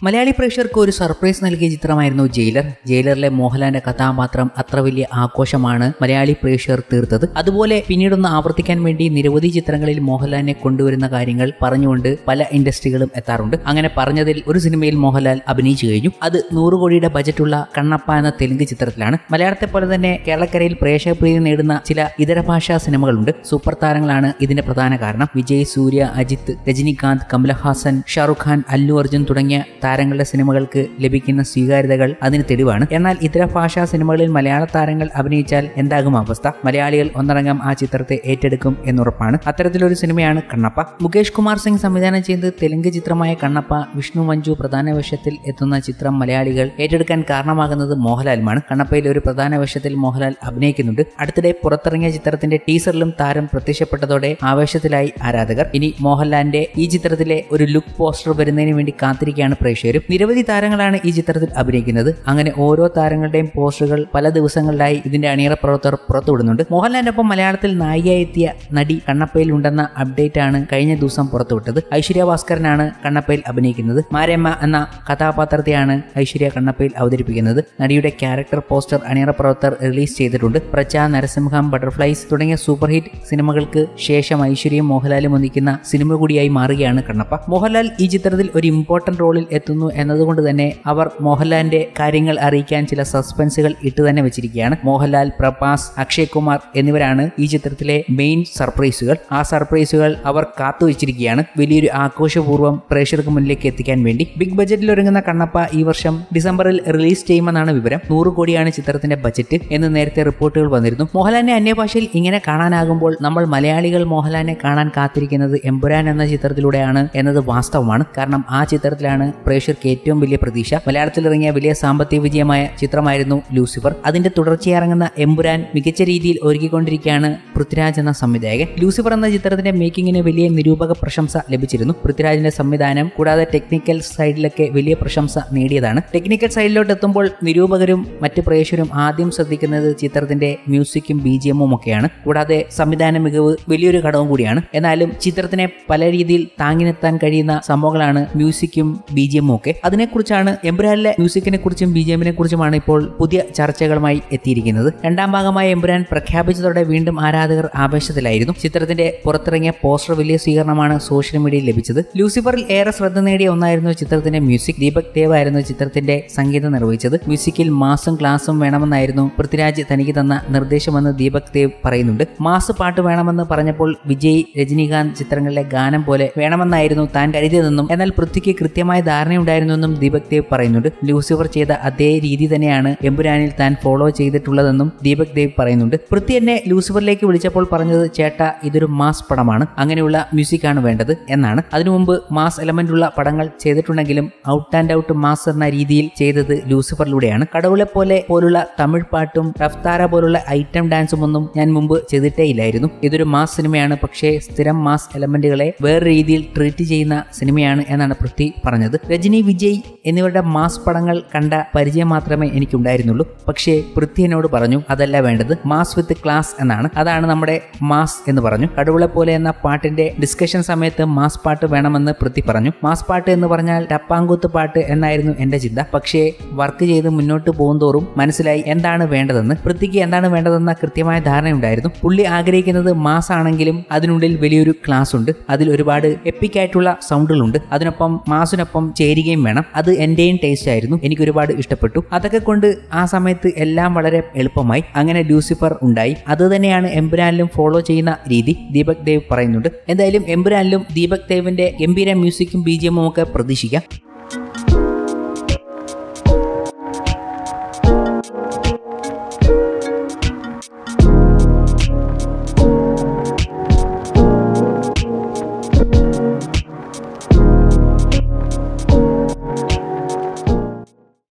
മലയാളി പ്രേക്ഷകർക്ക് ഒരു സർപ്രൈസ് നൽകിയ ചിത്രമായിരുന്നു ജയിലർ. ജയിലറിലെ മോഹൻലാലിന്റെ കഥാപാത്രം അത്ര വലിയ ആഘോഷമാണ് മലയാളി പ്രേക്ഷകർ തീർത്തത്. അതുപോലെ പിന്നീടൊന്ന് ആവർത്തിക്കാൻ വേണ്ടി നിരവധി ചിത്രങ്ങളിൽ മോഹൻലാലിനെ കൊണ്ടുവരുന്ന കാര്യങ്ങൾ പറഞ്ഞുകൊണ്ട് പല ഇൻഡസ്ട്രികളും എത്താറുണ്ട്. അങ്ങനെ പറഞ്ഞതിൽ ഒരു സിനിമയിൽ മോഹൻലാൽ അഭിനയിച്ചു കഴിഞ്ഞു. അത് 100 കോടിയുടെ ബജറ്റുള്ള കണ്ണപ്പ എന്ന തെലുങ്ക് ചിത്രത്തിലാണ്. മലയാളത്തെ പോലെ തന്നെ കേരളക്കരയിൽ പ്രേക്ഷകപ്രീതി നേടുന്ന ചില ഇതര ഭാഷാ സിനിമകളുണ്ട്. സൂപ്പർ താരങ്ങളാണ് ഇതിന്റെ പ്രധാന കാരണം. വിജയ്, സൂര്യ, അജിത്ത്, രജനികാന്ത്, കമലഹാസൻ, ഷാറുഖ് ഖാൻ, അല്ലു അർജുൻ തുടങ്ങിയ താരങ്ങളുടെ സിനിമകൾക്ക് ലഭിക്കുന്ന സ്വീകാര്യതകൾ അതിന് തെളിവാണ്. എന്നാൽ ഇതര ഭാഷാ സിനിമകളിൽ മലയാള താരങ്ങൾ അഭിനയിച്ചാൽ എന്താകും അവസ്ഥ? മലയാളികൾ ഒന്നടങ്കം ആ ചിത്രത്തെ ഏറ്റെടുക്കും എന്നുറപ്പാണ്. അത്തരത്തിലൊരു സിനിമയാണ് കണ്ണപ്പ. മുകേഷ് കുമാർ സിംഗ് സംവിധാനം ചെയ്ത് തെലുങ്ക് ചിത്രമായ കണ്ണപ്പ, വിഷ്ണു മഞ്ജു പ്രധാന വേഷത്തിൽ എത്തുന്ന ചിത്രം മലയാളികൾ ഏറ്റെടുക്കാൻ കാരണമാകുന്നത് മോഹൻലാലുമാണ്. കണ്ണപ്പയിൽ ഒരു പ്രധാന വേഷത്തിൽ മോഹൻലാൽ അഭിനയിക്കുന്നുണ്ട്. അടുത്തിടെ പുറത്തിറങ്ങിയ ചിത്രത്തിന്റെ ടീസറിലും താരം പ്രത്യക്ഷപ്പെട്ടതോടെ ആവേശത്തിലായി ആരാധകർ. ഇനി മോഹൻലാലിന്റെ ഈ ചിത്രത്തിലെ ഒരു ലുക്ക് പോസ്റ്റർ വരുന്നതിന് വേണ്ടി കാത്തിരിക്കുകയാണ് പ്രേക്ഷകരും. നിരവധി താരങ്ങളാണ് ഈ ചിത്രത്തിൽ അഭിനയിക്കുന്നത്. അങ്ങനെ ഓരോ താരങ്ങളുടെയും പോസ്റ്ററുകൾ പല ദിവസങ്ങളിലായി ഇതിന്റെ അണിയറ പ്രവർത്തകർ പുറത്തുവിടുന്നുണ്ട്. മോഹൻലാലിനൊപ്പം മലയാളത്തിൽ നായികയായി എത്തിയ നടി കണ്ണപ്പയിൽ ഉണ്ടെന്ന അപ്ഡേറ്റ് ആണ് കഴിഞ്ഞ ദിവസം പുറത്തുവിട്ടത്. ഐശ്വര്യ ഭാസ്കരനാണ് കണ്ണപ്പയിൽ അഭിനയിക്കുന്നത്. മാരമ്മ എന്ന കഥാപാത്രത്തെയാണ് ഐശ്വര്യ കണ്ണപ്പയിൽ അവതരിപ്പിക്കുന്നത്. നടിയുടെ ക്യാരക്ടർ പോസ്റ്റർ അണിയറ പ്രവർത്തകർ റിലീസ് ചെയ്തിട്ടുണ്ട്. പ്രജ, നരസിംഹം, ബട്ടർഫ്ലൈസ് തുടങ്ങിയ സൂപ്പർ ഹിറ്റ് സിനിമകൾക്ക് ശേഷം ഐശ്വര്യയും മോഹൻലാലും ഒന്നിക്കുന്ന സിനിമ കൂടിയായി മാറുകയാണ് കണ്ണപ്പ. മോഹൻലാൽ ഈ ചിത്രത്തിൽ ഒരു ഇമ്പോർട്ടന്റ് റോളിൽ എത്തുന്നു എന്നതുകൊണ്ട് തന്നെ അവർ മോഹൻലാലിന്റെ കാര്യങ്ങൾ അറിയിക്കാൻ ചില സസ്പെൻസുകൾ ഇട്ട് തന്നെ വെച്ചിരിക്കുകയാണ്. മോഹൻലാൽ, പ്രഭാസ്, അക്ഷയ് കുമാർ എന്നിവരാണ് ഈ ചിത്രത്തിലെ മെയിൻ സർപ്രൈസുകൾ. ആ സർപ്രൈസുകൾ അവർ കാത്തുവച്ചിരിക്കുകയാണ് വലിയൊരു ആഘോഷപൂർവ്വം പ്രേക്ഷകർക്ക് മുന്നിലേക്ക് എത്തിക്കാൻ വേണ്ടി. ബിഗ് ബജറ്റിൽ ഒരുങ്ങുന്ന കണ്ണപ്പ ഈ വർഷം ഡിസംബറിൽ റിലീസ് ചെയ്യുമെന്നാണ് വിവരം. 100 കോടിയാണ് ചിത്രത്തിന്റെ ബജറ്റ് എന്ന് നേരത്തെ റിപ്പോർട്ടുകൾ വന്നിരുന്നു. മോഹൻലാലിനെ അന്യഭാഷയിൽ ഇങ്ങനെ കാണാനാകുമ്പോൾ നമ്മൾ മലയാളികൾ മോഹൻലാലിനെ കാണാൻ കാത്തിരിക്കുന്നത് എമ്പുരാൻ എന്ന ചിത്രത്തിലൂടെയാണ് എന്നത് വാസ്തവമാണ്. കാരണം ആ ചിത്രത്തിലാണ് പ്രേക്ഷകർക്ക് ഏറ്റവും വലിയ പ്രതീക്ഷ. മലയാളത്തിൽ ഇറങ്ങിയ വലിയ സാമ്പത്തിക വിജയമായ ചിത്രമായിരുന്നു ലൂസിഫർ. അതിന്റെ തുടർച്ചയിറങ്ങുന്ന എമ്പുരാൻ മികച്ച രീതിയിൽ ഒരുക്കിക്കൊണ്ടിരിക്കുകയാണ് പൃഥ്വിരാജ് എന്ന സംവിധായകൻ. ലൂസിഫർ എന്ന ചിത്രത്തിന്റെ മേക്കിങ്ങിന് വലിയ നിരൂപക പ്രശംസ ലഭിച്ചിരുന്നു. പൃഥ്വിരാജിന്റെ സംവിധാനം കൂടാതെ ടെക്നിക്കൽ സൈഡിലൊക്കെ വലിയ പ്രശംസ നേടിയതാണ്. ടെക്നിക്കൽ സൈഡിലോട്ട് എത്തുമ്പോൾ നിരൂപകരും മറ്റ് പ്രേക്ഷകരും ആദ്യം ശ്രദ്ധിക്കുന്നത് ചിത്രത്തിന്റെ മ്യൂസിക്കും BGM-ഉം ഒക്കെയാണ്. കൂടാതെ സംവിധാന മികവ് വലിയൊരു ഘടകം കൂടിയാണ്. എന്നാലും ചിത്രത്തിനെ പല രീതിയിൽ താങ്ങി നിർത്താൻ കഴിയുന്ന സംഭവങ്ങളാണ് മ്യൂസിക്കും BGM-ഉം ഒക്കെ. അതിനെക്കുറിച്ചാണ് എമ്പുരാനിലെ മ്യൂസിക്കിനെ കുറിച്ചും BGM-നെ കുറിച്ചുമാണ് ഇപ്പോൾ പുതിയ ചർച്ചകളുമായി എത്തിയിരിക്കുന്നത്. രണ്ടാം ഭാഗമായ എമ്പുരാൻ പ്രഖ്യാപിച്ചതോടെ വീണ്ടും ആരാധകർ ആവേശത്തിലായിരുന്നു. ചിത്രത്തിന്റെ പുറത്തിറങ്ങിയ പോസ്റ്റർ വലിയ സ്വീകരണമാണ് സോഷ്യൽ മീഡിയയിൽ ലഭിച്ചത്. ലൂസിഫറിൽ ഏറെ ശ്രദ്ധ നേടിയ ഒന്നായിരുന്നു ചിത്രത്തിന്റെ മ്യൂസിക്. ദീപക് ദേവ് ആയിരുന്നു ചിത്രത്തിന്റെ സംഗീതം നിർവഹിച്ചത്. മ്യൂസിക്കിൽ മാസും ക്ലാസും വേണമെന്നായിരുന്നു പൃഥ്വിരാജ് തനിക്ക് തന്ന നിർദ്ദേശമെന്ന് ദീപക് ദേവ് പറയുന്നുണ്ട്. മാസ് പാട്ട് വേണമെന്ന് പറഞ്ഞപ്പോൾ വിജയ്, രജനികാന്ത് ചിത്രങ്ങളിലെ ഗാനം പോലെ വേണമെന്നായിരുന്നു താൻ കരുതിയതെന്നും എന്നാൽ പൃഥ്വിക്ക് കൃത്യമായ ധാരണയുണ്ടായിരുന്നെന്നും ദീപക് ദേവ് പറയുന്നുണ്ട്. ലൂസിഫർ ചെയ്ത അതേ രീതി തന്നെയാണ് എമ്പുരാനിൽ താൻ ഫോളോ ചെയ്തിട്ടുള്ളതെന്നും ദീപക് ദേവ് പറയുന്നുണ്ട്. പൃഥ്വി എന്നെ ലൂസിഫറിലേക്ക് വിളിച്ചപ്പോൾ പറഞ്ഞത്, ചേട്ടാ ഇതൊരു മാസ് പടമാണ്, അങ്ങനെയുള്ള മ്യൂസിക്കാണ് വേണ്ടത് എന്നാണ്. അതിനു മുമ്പ് മാസ് എലമെന്റ് ഉള്ള പടങ്ങൾ ചെയ്തിട്ടുണ്ടെങ്കിലും ഔട്ട് ആൻഡ് ഔട്ട് മാസ് എന്ന രീതിയിൽ ചെയ്തത് ലൂസിഫറിലൂടെയാണ്. കടവുളെ പോലുള്ള തമിഴ് പാട്ടും റഫ്താര പോലുള്ള ഐറ്റം ഡാൻസും ഒന്നും ഞാൻ മുമ്പ് ചെയ്തിട്ടേ ഇല്ലായിരുന്നു. ഇതൊരു മാസ് സിനിമയാണ്, പക്ഷേ സ്ഥിരം മാസ് എലമെന്റുകളെ വേറെ രീതിയിൽ ട്രീറ്റ് ചെയ്യുന്ന സിനിമയാണ് എന്നാണ് പൃഥ്വി പറഞ്ഞത്. രജനി, വിജയ് എന്നിവരുടെ മാസ് പടങ്ങൾ കണ്ട പരിചയം മാത്രമേ എനിക്കുണ്ടായിരുന്നുള്ളൂ. പക്ഷേ പൃഥ്വി എന്നോട് പറഞ്ഞു അതല്ല വേണ്ടത്, മാസ് വിത്ത് ക്ലാസ് എന്നാണ്. അതാണ് നമ്മുടെ മാസ് എന്ന് പറഞ്ഞു. കടവുളെ പോലെ എന്ന പാട്ടിന്റെ ഡിസ്കഷൻ സമയത്ത് മാസ് പാട്ട് വേണമെന്ന് പൃഥ്വി പറഞ്ഞു. മാസ് പാട്ട് എന്ന് പറഞ്ഞാൽ ടപ്പാങ്കൂത്ത് പാട്ട് എന്നായിരുന്നു എന്റെ ചിന്ത. പക്ഷേ വർക്ക് ചെയ്ത് മുന്നോട്ട് പോകുന്തോറും മനസ്സിലായി എന്താണ് വേണ്ടതെന്ന്. പൃഥ്വിക്ക് എന്താണ് വേണ്ടതെന്ന കൃത്യമായ ധാരണയുണ്ടായിരുന്നു. പുള്ളി ആഗ്രഹിക്കുന്നത് മാസ് ആണെങ്കിലും അതിനുള്ളിൽ വലിയൊരു ക്ലാസ് ഉണ്ട്. അതിൽ ഒരുപാട് എപ്പിക് ആയിട്ടുള്ള സൗണ്ടുകളുണ്ട്. അതിനൊപ്പം മാസിനൊപ്പം ചേരുകയും വേണം. അത് എന്റെയും ടേസ്റ്റ് ആയിരുന്നു. എനിക്ക് ഒരുപാട് ഇഷ്ടപ്പെട്ടു. അതൊക്കെ കൊണ്ട് ആ സമയത്ത് എല്ലാം വളരെ എളുപ്പമായി. അങ്ങനെ ലൂസിഫർ ഉണ്ടായി. അത് തന്നെയാണ് എമ്പുരാനിലും ഫോളോ ചെയ്യുന്ന രീതി ദീപക് ദേവ് പറയുന്നുണ്ട്. എന്തായാലും എമ്പുരാനിലും ദീപക് ദേവിന്റെ ഗംഭീര മ്യൂസിക്കും BGM-ഉം ഒക്കെ പ്രതീക്ഷിക്കാം.